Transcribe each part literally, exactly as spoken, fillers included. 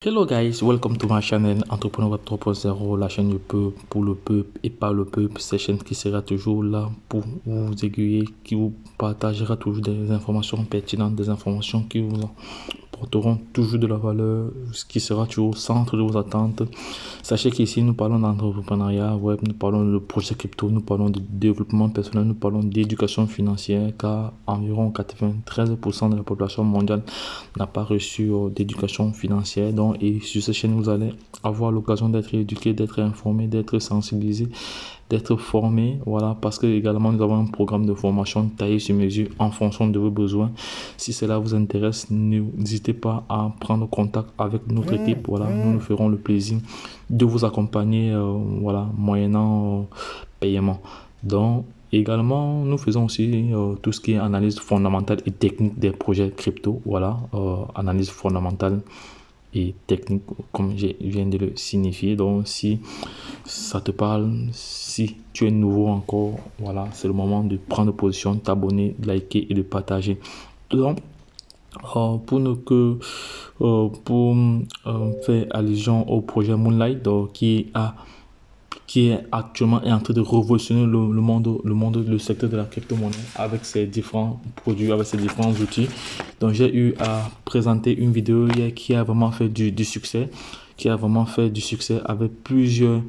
Hello guys, welcome to my channel Entrepreneur Web trois point zéro, la chaîne du peuple, pour le peuple et par le peuple. Cette chaîne qui sera toujours là pour vous aiguiller, qui vous partagera toujours des informations pertinentes, des informations qui vous porteront toujours de la valeur, ce qui sera toujours au centre de vos attentes. Sachez qu'ici nous parlons d'entrepreneuriat web, nous parlons de projet crypto, nous parlons de développement personnel, nous parlons d'éducation financière, car environ quatre-vingt-treize pour cent de la population mondiale n'a pas reçu euh, d'éducation financière. Donc, et sur cette chaîne, vous allez avoir l'occasion d'être éduqué, d'être informé, d'être sensibilisé, d'être formé, voilà, parce que également nous avons un programme de formation taillé sur mesure en fonction de vos besoins. Si cela vous intéresse, n'hésitez pas à prendre contact avec notre équipe, voilà, nous nous ferons le plaisir de vous accompagner, euh, voilà, moyennant euh, paiement. Donc également nous faisons aussi euh, tout ce qui est analyse fondamentale et technique des projets crypto, voilà, euh, analyse fondamentale et technique comme je viens de le signifier. Donc si ça te parle, si tu es nouveau encore, voilà, c'est le moment de prendre position, t'abonner, de liker et de partager. Donc euh, pour ne que euh, pour euh, faire allusion au projet Moonlight, donc, qui a qui est actuellement est en train de révolutionner le, le monde, le monde, le secteur de la crypto-monnaie avec ses différents produits, avec ses différents outils. Donc, j'ai eu à présenter une vidéo hier qui a vraiment fait du, du succès, qui a vraiment fait du succès avec plusieurs,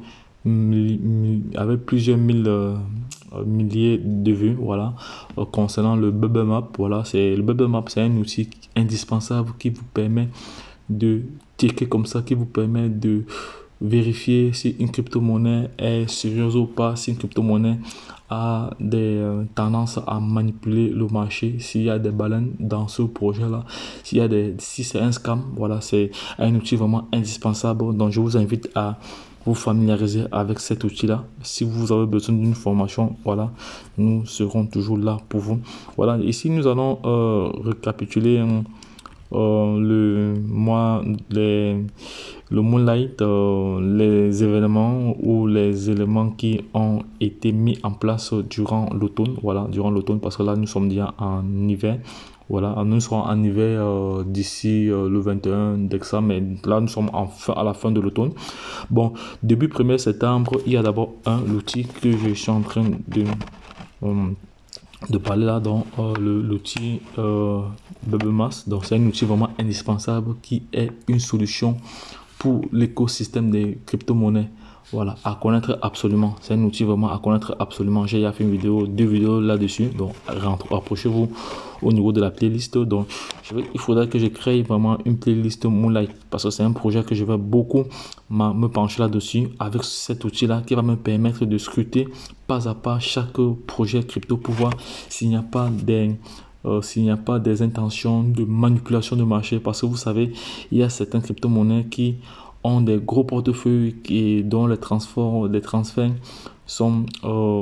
avec plusieurs mille, euh, milliers de vues, voilà, euh, concernant le Bubble Map. Voilà, c'est le Bubble Map, c'est un outil indispensable qui vous permet de checker comme ça, qui vous permet de vérifier si une crypto-monnaie est sérieuse ou pas, si une crypto-monnaie a des euh, tendances à manipuler le marché, s'il y a des baleines dans ce projet-là, s'il y a des, si c'est un scam. Voilà, c'est un outil vraiment indispensable. Donc, je vous invite à vous familiariser avec cet outil-là. Si vous avez besoin d'une formation, voilà, nous serons toujours là pour vous. Voilà, ici, nous allons euh, récapituler hein, euh, le mois, les le Moonlight, euh, les événements ou les éléments qui ont été mis en place durant l'automne, voilà, durant l'automne, parce que là nous sommes déjà en hiver, voilà, nous serons en hiver euh, d'ici euh, le vingt et un décembre, mais là nous sommes en fin, à la fin de l'automne. Bon, début premier septembre, il y a d'abord un l'outil que je suis en train de euh, de parler là, donc euh, l'outil euh, BubbleMass. Donc c'est un outil vraiment indispensable qui est une solution pour l'écosystème des crypto-monnaies, voilà, à connaître absolument. C'est un outil vraiment à connaître absolument. J'ai déjà fait une vidéo, deux vidéos là-dessus, donc rapprochez-vous au niveau de la playlist. Donc je vais, il faudra que je crée vraiment une playlist Moonlight, parce que c'est un projet que je vais beaucoup me pencher là-dessus avec cet outil-là qui va me permettre de scruter pas à pas chaque projet crypto pour voir s'il n'y a pas des Euh, s'il n'y a pas des intentions de manipulation de marché, parce que vous savez, il y a certaines crypto-monnaies qui ont des gros portefeuilles et dont les transferts, les transferts sont euh,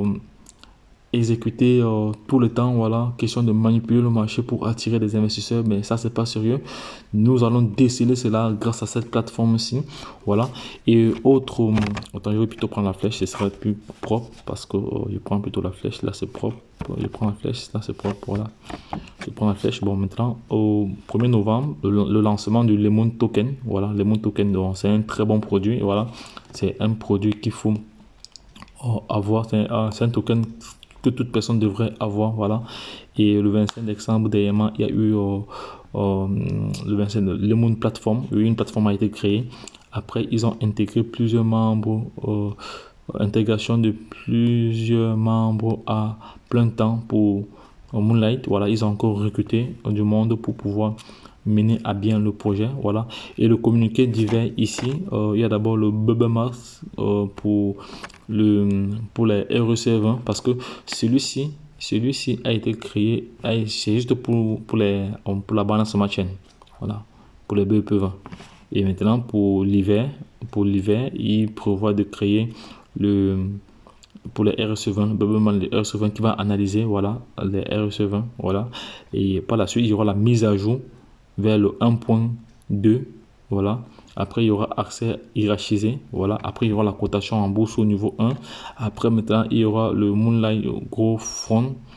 exécuter euh, tout le temps, voilà, question de manipuler le marché pour attirer des investisseurs, mais ça c'est pas sérieux. Nous allons déceler cela grâce à cette plateforme-ci, voilà. Et autre, euh, attends, je vais plutôt prendre la flèche, ce serait plus propre, parce que euh, je prends plutôt la flèche, là c'est propre, je prends la flèche, là c'est propre, voilà. Je prends la flèche. Bon, maintenant au premier novembre, le, le lancement du Lemon Token, voilà, Lemon Token, donc c'est un très bon produit, voilà, c'est un produit qu'il faut euh, avoir, c'est un, un token que toute personne devrait avoir, voilà. Et le vingt-cinq décembre dernièrement, il y a eu euh, euh, le vingt-cinq, le Moon Platform, une plateforme a été créée. Après, ils ont intégré plusieurs membres, euh, intégration de plusieurs membres à plein temps pour euh, Moonlight. Voilà, ils ont encore recruté du monde pour pouvoir mener à bien le projet, voilà. Et le communiqué d'hiver ici, euh, il y a d'abord le BubbleMass euh, pour le pour les R E C vingt, parce que celui-ci celui-ci a été créé, c'est juste pour pour les pour la balance chain, voilà, pour les B E P vingt. Et maintenant pour l'hiver, pour l'hiver, il prévoit de créer le pour les R E C vingt, BubbleMass, les R E C vingt qui va analyser, voilà, les R E C vingt, voilà. Et par la suite, il y aura la mise à jour vers le un point deux, voilà. Après, il y aura accès hiérarchisé, voilà. Après, il y aura la cotation en bourse au niveau un. Après, maintenant, il y aura le Moonlight Growth Fund,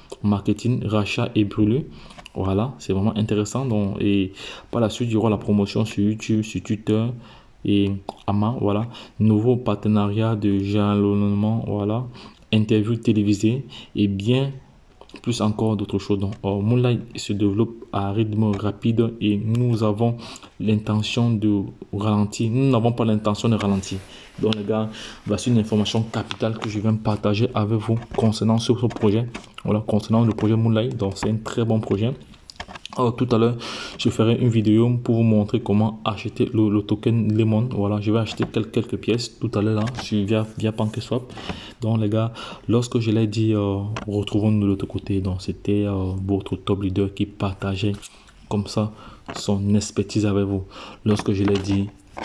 marketing, rachat et brûlé. Voilà, c'est vraiment intéressant. Donc, et par la suite, il y aura la promotion sur YouTube, sur Twitter et Ama. Voilà, nouveau partenariat de jalonnement. Voilà, interview télévisée et bien plus encore d'autres choses. Donc, euh, Moonlight se développe à rythme rapide et nous avons l'intention de ralentir. Nous n'avons pas l'intention de ralentir. Donc, les gars, voici une information capitale que je viens partager avec vous concernant ce, ce projet. Voilà, concernant le projet Moonlight. Donc, c'est un très bon projet. Alors, tout à l'heure, je ferai une vidéo pour vous montrer comment acheter le, le token Lemon. Voilà, je vais acheter quelques, quelques pièces tout à l'heure là, via, via PancakeSwap. Donc, les gars, lorsque je l'ai dit, euh, retrouvons-nous de l'autre côté. Donc, c'était euh, votre top leader qui partageait comme ça son expertise avec vous. Lorsque je l'ai dit,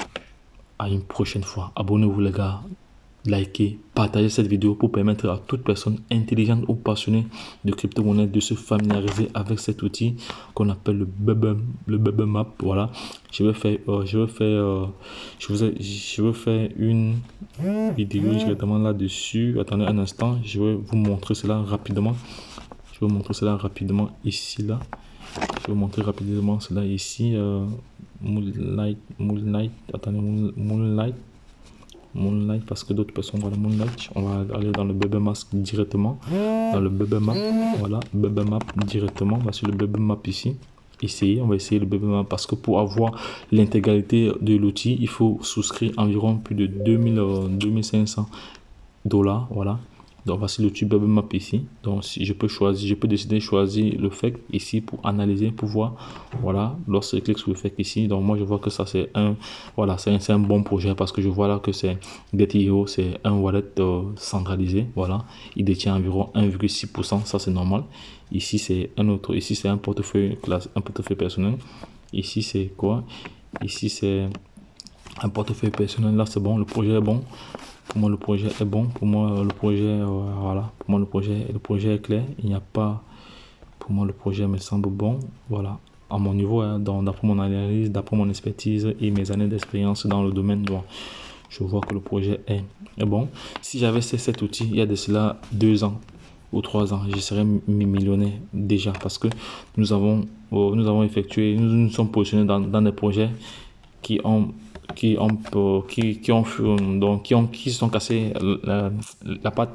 à une prochaine fois. Abonnez-vous, les gars. Likez, partagez cette vidéo pour permettre à toute personne intelligente ou passionnée de crypto-monnaie de se familiariser avec cet outil qu'on appelle le Bubble, le Bubble Map. Voilà, je vais faire, euh, je vais faire, euh, je vous ai, je vais faire une vidéo directement là-dessus. Attendez un instant, je vais vous montrer cela rapidement. Je vais vous montrer cela rapidement ici là. Je vais vous montrer rapidement cela ici. Euh, Moonlight, Moonlight, attendez, Moonlight. Moonlight parce que d'autres personnes dans le Moonlight. On va aller dans le Bubble Mask directement. Dans le Bubble Map. Voilà, Bubble Map directement. On va sur le Bubble Map ici. Essayer, on va essayer le Bubble Map parce que pour avoir l'intégralité de l'outil, il faut souscrire environ plus de deux mille, deux mille cinq cents dollars. Voilà. Donc voici le tube Bubble Map ici. Donc si je peux choisir, je peux décider de choisir le F A Q ici pour analyser, pour voir. Voilà, lorsque je clique sur le F A Q ici, donc moi je vois que ça c'est un, voilà, c'est un, un bon projet parce que je vois là que c'est Get point i o, c'est un wallet euh, centralisé. Voilà, il détient environ un virgule six pour cent, ça c'est normal. Ici c'est un autre, ici c'est un portefeuille classe, un portefeuille personnel. Ici c'est quoi? Ici c'est un portefeuille personnel. Là c'est bon, le projet est bon. Pour moi, le projet est bon. Pour moi, le projet, euh, voilà. Pour moi, le projet, le projet est clair. Il n'y a pas. Pour moi, le projet me semble bon. Voilà. À mon niveau, hein, d'après mon analyse, d'après mon expertise et mes années d'expérience dans le domaine, donc, je vois que le projet est, est bon. Si j'avais cet outil il y a de cela deux ans ou trois ans, je serais millionnaire déjà parce que nous avons, euh, nous avons effectué, nous nous sommes positionnés dans, dans des projets qui ont qui ont qui, qui ont donc qui ont qui se sont cassés la, la patte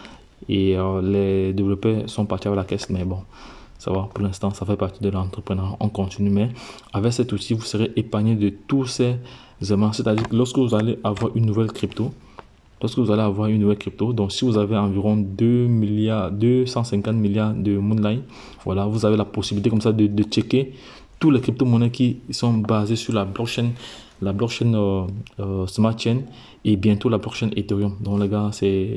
et euh, les développeurs sont partis à la caisse, mais bon, ça va, pour l'instant ça fait partie de l'entrepreneur, on continue. Mais avec cet outil vous serez épargné de tous ces éléments, c'est-à-dire que lorsque vous allez avoir une nouvelle crypto, lorsque vous allez avoir une nouvelle crypto, donc si vous avez environ deux milliards, deux cent cinquante milliards de Moonlight, voilà, vous avez la possibilité comme ça de, de checker tous les crypto-monnaies qui sont basées sur la blockchain, la blockchain euh, euh, Smart Chain et bientôt la blockchain Ethereum. Donc les gars,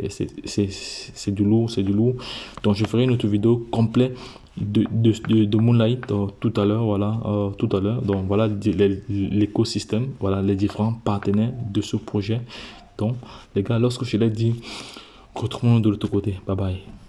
c'est du lourd, c'est du lourd. Donc je ferai une autre vidéo complète de, de, de, de Moonlight euh, tout à l'heure, voilà, euh, tout à l'heure. Donc voilà l'écosystème, voilà les différents partenaires de ce projet. Donc les gars, lorsque je l'ai dit, retrouvons-nous de l'autre côté. Bye bye.